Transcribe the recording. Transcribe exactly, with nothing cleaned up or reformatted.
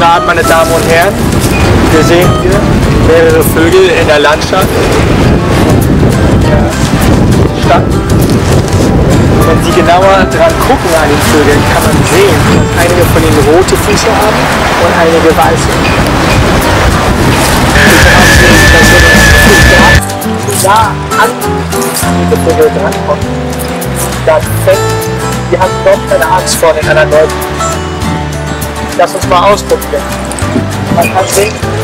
Abend, meine Damen und Herren. Wir sehen hier mehrere Vögel in der Landschaft. Der Stadt. Wenn Sie genauer dran gucken an den Vögeln, kann man sehen, dass einige von ihnen rote Füße haben und einige weiße. Da an diese Vögel drankommen, dann fängt, die haben doch keine Angst vor den anderen Leuten. Lass uns mal ausprobieren. Man kann sehen,